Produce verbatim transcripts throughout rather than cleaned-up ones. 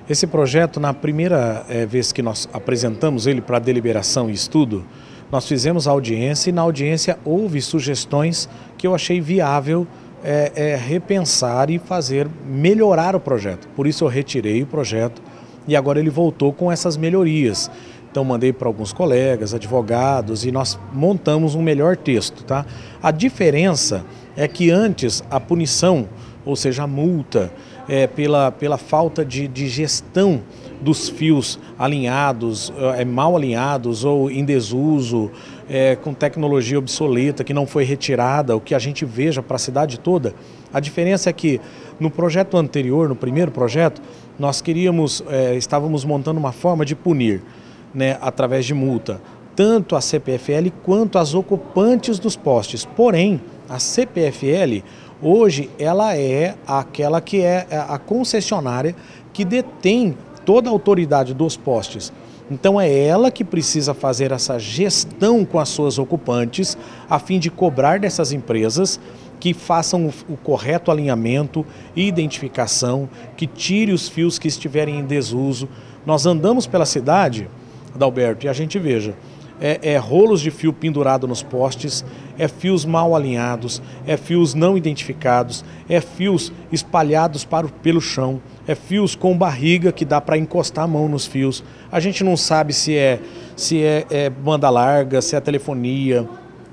Esse projeto, na primeira é, vez que nós apresentamos ele para deliberação e estudo, nós fizemos a audiência e na audiência houve sugestões que eu achei viável é, é, repensar e fazer, melhorar o projeto. Por isso eu retirei o projeto e agora ele voltou com essas melhorias. Então mandei para alguns colegas, advogados e nós montamos um melhor texto, tá? A diferença é que antes a punição, ou seja, a multa, é, pela, pela falta de, de gestão dos fios alinhados, é, mal alinhados ou em desuso, é, com tecnologia obsoleta que não foi retirada, o que a gente veja para a cidade toda. A diferença é que no projeto anterior, no primeiro projeto, nós queríamos, é, estávamos montando uma forma de punir, né, através de multa, tanto a C P F L quanto as ocupantes dos postes. Porém, a C P F L, hoje, ela é aquela que é a concessionária que detém toda a autoridade dos postes. Então é ela que precisa fazer essa gestão com as suas ocupantes, a fim de cobrar dessas empresas que façam o, o correto alinhamento e identificação, que tire os fios que estiverem em desuso. Nós andamos pela cidade, Adalberto, e a gente veja, é, é rolos de fio pendurado nos postes, é fios mal alinhados, é fios não identificados, é fios espalhados para o, pelo chão, é fios com barriga que dá para encostar a mão nos fios. A gente não sabe se é, se é, é banda larga, se é telefonia,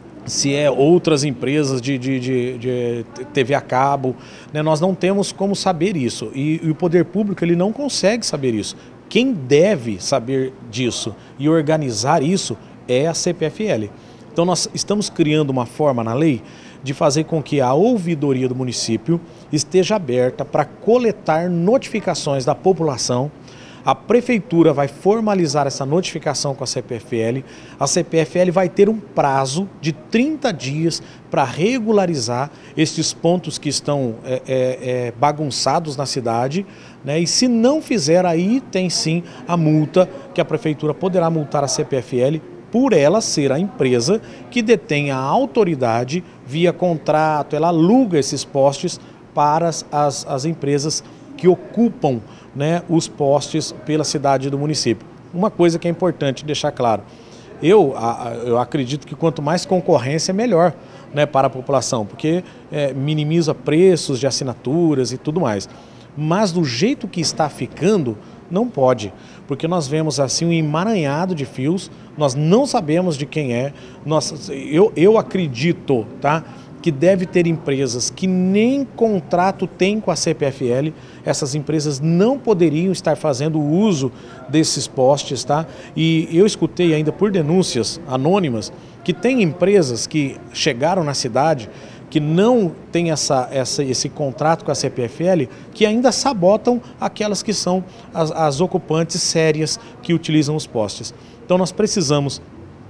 se é outras empresas de, de, de, de T V a cabo, né? Nós não temos como saber isso e, e o poder público ele não consegue saber isso. Quem deve saber disso e organizar isso é a C P F L. Então nós estamos criando uma forma na lei de fazer com que a ouvidoria do município esteja aberta para coletar notificações da população. A prefeitura vai formalizar essa notificação com a C P F L. A C P F L vai ter um prazo de trinta dias para regularizar esses pontos que estão é, é, é, bagunçados na cidade, né? E se não fizer, aí tem sim a multa, que a prefeitura poderá multar a C P F L por ela ser a empresa que detém a autoridade via contrato, ela aluga esses postes para as, as, as empresas que ocupam, né, os postes pela cidade do município. Uma coisa que é importante deixar claro, eu, eu acredito que quanto mais concorrência, melhor, né, para a população, porque é, minimiza preços de assinaturas e tudo mais. Mas do jeito que está ficando, não pode, porque nós vemos assim um emaranhado de fios, nós não sabemos de quem é, nós, eu, eu acredito, tá, que deve ter empresas que nem contrato tem com a C P F L, essas empresas não poderiam estar fazendo uso desses postes, tá? E eu escutei ainda por denúncias anônimas que tem empresas que chegaram na cidade que não tem essa, essa, esse contrato com a C P F L, que ainda sabotam aquelas que são as, as ocupantes sérias que utilizam os postes. Então nós precisamos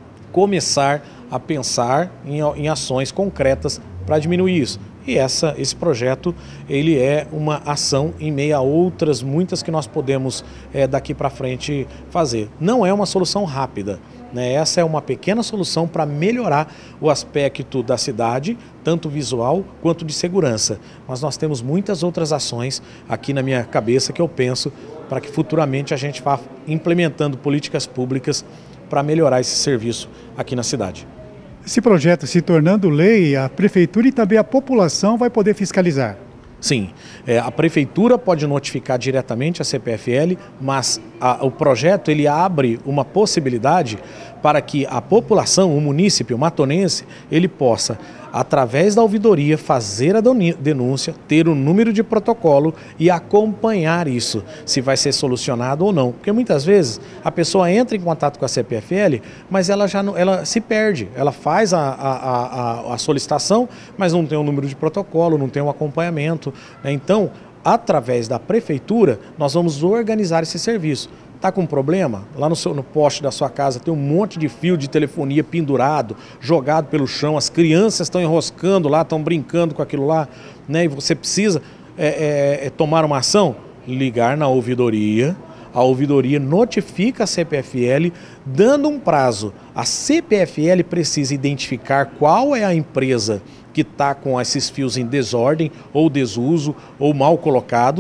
começar a pensar em, em ações concretas para diminuir isso. E essa, esse projeto ele é uma ação em meio a outras muitas que nós podemos é, daqui para frente fazer. Não é uma solução rápida, né? Essa é uma pequena solução para melhorar o aspecto da cidade, tanto visual quanto de segurança. Mas nós temos muitas outras ações aqui na minha cabeça que eu penso para que futuramente a gente vá implementando políticas públicas para melhorar esse serviço aqui na cidade. Esse projeto se tornando lei, a prefeitura e também a população vai poder fiscalizar? Sim, é, a prefeitura pode notificar diretamente a C P F L, mas a, o projeto ele abre uma possibilidade para que a população, o munícipe, o matonense, ele possa, através da ouvidoria, fazer a denúncia, ter o número de protocolo e acompanhar isso, se vai ser solucionado ou não. Porque muitas vezes a pessoa entra em contato com a C P F L, mas ela já não, ela se perde, ela faz a, a, a, a solicitação, mas não tem o número de protocolo, não tem o acompanhamento, né? Então, através da prefeitura, nós vamos organizar esse serviço. Está com problema? Lá no, seu, no poste da sua casa tem um monte de fio de telefonia pendurado, jogado pelo chão, as crianças estão enroscando lá, estão brincando com aquilo lá, né? E você precisa é, é, é, tomar uma ação? Ligar na ouvidoria, a ouvidoria notifica a C P F L, dando um prazo. A C P F L precisa identificar qual é a empresa que está com esses fios em desordem, ou desuso, ou mal colocados,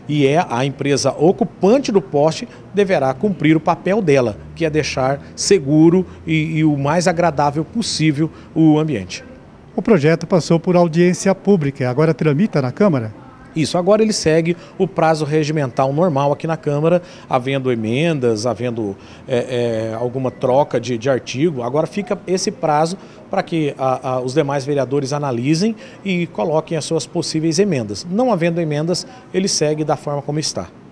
e é a empresa ocupante do poste deverá cumprir o papel dela, que é deixar seguro e, e o mais agradável possível o ambiente. O projeto passou por audiência pública, agora tramita na Câmara? Isso, agora ele segue o prazo regimental normal aqui na Câmara, havendo emendas, havendo é, é, alguma troca de, de artigo. Agora fica esse prazo para que a, a, os demais vereadores analisem e coloquem as suas possíveis emendas. Não havendo emendas, ele segue da forma como está.